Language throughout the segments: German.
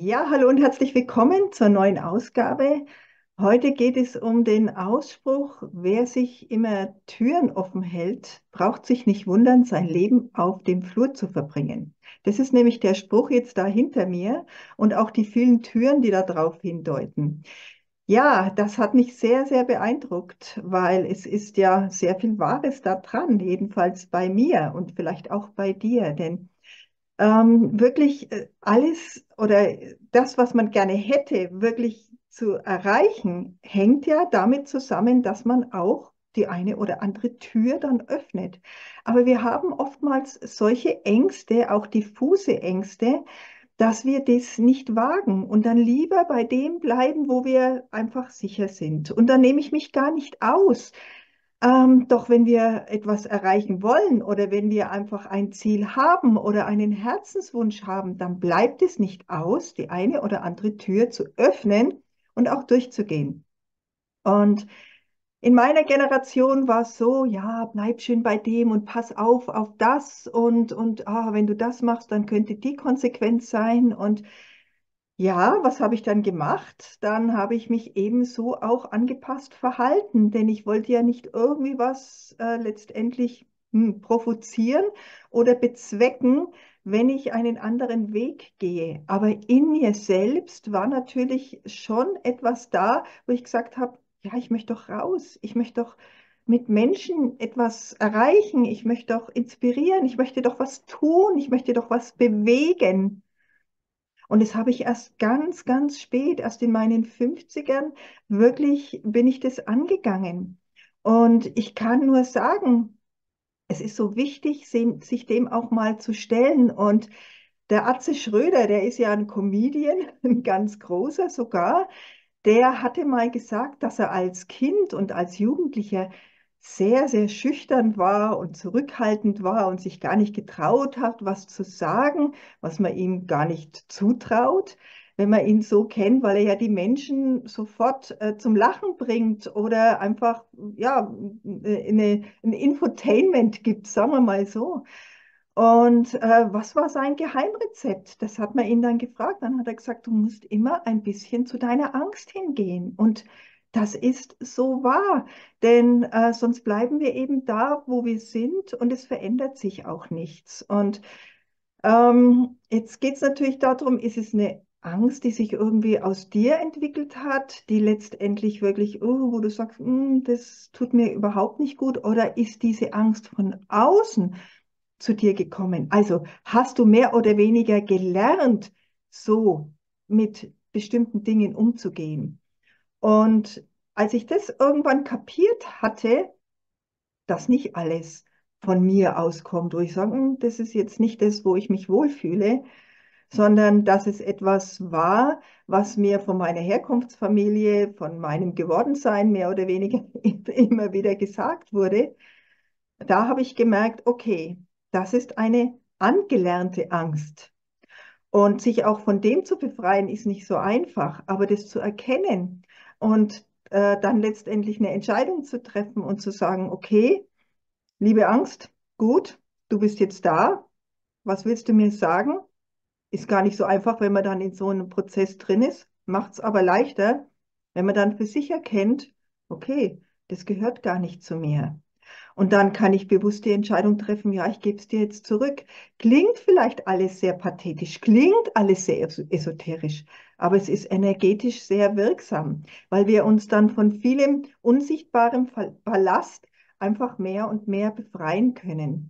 Ja, hallo und herzlich willkommen zur neuen Ausgabe. Heute geht es um den Ausspruch, wer sich immer Türen offen hält, braucht sich nicht wundern, sein Leben auf dem Flur zu verbringen. Das ist nämlich der Spruch jetzt da hinter mir und auch die vielen Türen, die da drauf hindeuten. Ja, das hat mich sehr, sehr beeindruckt, weil es ist ja sehr viel Wahres da dran, jedenfalls bei mir und vielleicht auch bei dir, denn wirklich alles oder das, was man gerne hätte, wirklich zu erreichen, hängt ja damit zusammen, dass man auch die eine oder andere Tür dann öffnet. Aber wir haben oftmals solche Ängste, auch diffuse Ängste, dass wir das nicht wagen und dann lieber bei dem bleiben, wo wir einfach sicher sind. Und dann nehme ich mich gar nicht aus. Doch wenn wir etwas erreichen wollen oder wenn wir einfach ein Ziel haben oder einen Herzenswunsch haben, dann bleibt es nicht aus, die eine oder andere Tür zu öffnen und auch durchzugehen. Und in meiner Generation war es so, ja, bleib schön bei dem und pass auf das und wenn du das machst, dann könnte die Konsequenz sein. Und ja, was habe ich dann gemacht? Dann habe ich mich ebenso auch angepasst verhalten, denn ich wollte ja nicht irgendwie was letztendlich provozieren oder bezwecken, wenn ich einen anderen Weg gehe. Aber in mir selbst war natürlich schon etwas da, wo ich gesagt habe, ja, ich möchte doch raus, ich möchte doch mit Menschen etwas erreichen, ich möchte doch inspirieren, ich möchte doch was tun, ich möchte doch was bewegen. Und das habe ich erst ganz, ganz spät, erst in meinen Fünfzigern, wirklich bin ich das angegangen. Und ich kann nur sagen, es ist so wichtig, sich dem auch mal zu stellen. Und der Atze Schröder, der ist ja ein Comedian, ein ganz großer sogar, der hatte mal gesagt, dass er als Kind und als Jugendlicher sehr, sehr schüchtern war und zurückhaltend war und sich gar nicht getraut hat, was zu sagen, was man ihm gar nicht zutraut, wenn man ihn so kennt, weil er ja die Menschen sofort zum Lachen bringt oder einfach ja, ein Infotainment gibt, sagen wir mal so. Und was war sein Geheimrezept? Das hat man ihn dann gefragt. Dann hat er gesagt, du musst immer ein bisschen zu deiner Angst hingehen. Und das ist so wahr, denn sonst bleiben wir eben da, wo wir sind und es verändert sich auch nichts. Und jetzt geht es natürlich darum, ist es eine Angst, die sich irgendwie aus dir entwickelt hat, die letztendlich wirklich, oh, wo du sagst, das tut mir überhaupt nicht gut, oder ist diese Angst von außen zu dir gekommen? Also hast du mehr oder weniger gelernt, so mit bestimmten Dingen umzugehen? Und als ich das irgendwann kapiert hatte, dass nicht alles von mir auskommt, wo ich sage, das ist jetzt nicht das, wo ich mich wohlfühle, sondern dass es etwas war, was mir von meiner Herkunftsfamilie, von meinem Gewordensein mehr oder weniger immer wieder gesagt wurde, da habe ich gemerkt, okay, das ist eine angelernte Angst. Und sich auch von dem zu befreien, ist nicht so einfach, aber das zu erkennen und dann letztendlich eine Entscheidung zu treffen und zu sagen, okay, liebe Angst, gut, du bist jetzt da, was willst du mir sagen? Ist gar nicht so einfach, wenn man dann in so einem Prozess drin ist, macht es aber leichter, wenn man dann für sich erkennt, okay, das gehört gar nicht zu mir. Und dann kann ich bewusst die Entscheidung treffen, ja, ich gebe es dir jetzt zurück. Klingt vielleicht alles sehr pathetisch, klingt alles sehr esoterisch, aber es ist energetisch sehr wirksam, weil wir uns dann von vielem unsichtbarem Ballast einfach mehr und mehr befreien können.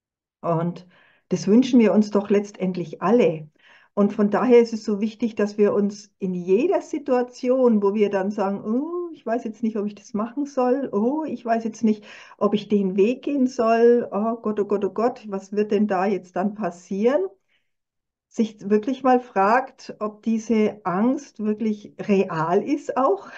Und das wünschen wir uns doch letztendlich alle. Und von daher ist es so wichtig, dass wir uns in jeder Situation, wo wir dann sagen, oh, ich weiß jetzt nicht, ob ich das machen soll, oh, ich weiß jetzt nicht, ob ich den Weg gehen soll, oh Gott, was wird denn da jetzt dann passieren? Sich wirklich mal fragt, ob diese Angst wirklich real ist auch,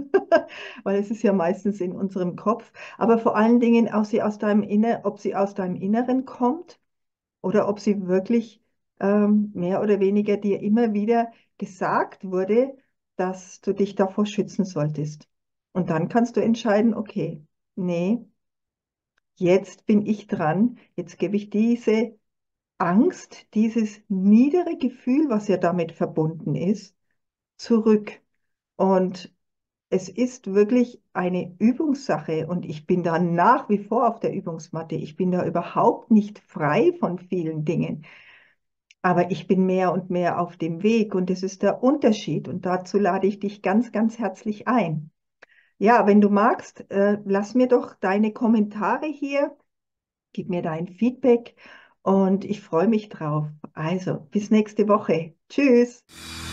weil es ist ja meistens in unserem Kopf, aber vor allen Dingen auch ob sie aus deinem Inneren kommt oder ob sie wirklich mehr oder weniger dir immer wieder gesagt wurde, dass du dich davor schützen solltest. Und dann kannst du entscheiden, okay, nee, jetzt bin ich dran, jetzt gebe ich diese Angst, dieses niedere Gefühl, was ja damit verbunden ist, zurück. Und es ist wirklich eine Übungssache und ich bin da nach wie vor auf der Übungsmatte. Ich bin da überhaupt nicht frei von vielen Dingen, aber ich bin mehr und mehr auf dem Weg und das ist der Unterschied und dazu lade ich dich ganz, ganz herzlich ein. Ja, wenn du magst, lass mir doch deine Kommentare hier, gib mir dein Feedback und ich freue mich drauf. Also, bis nächste Woche. Tschüss.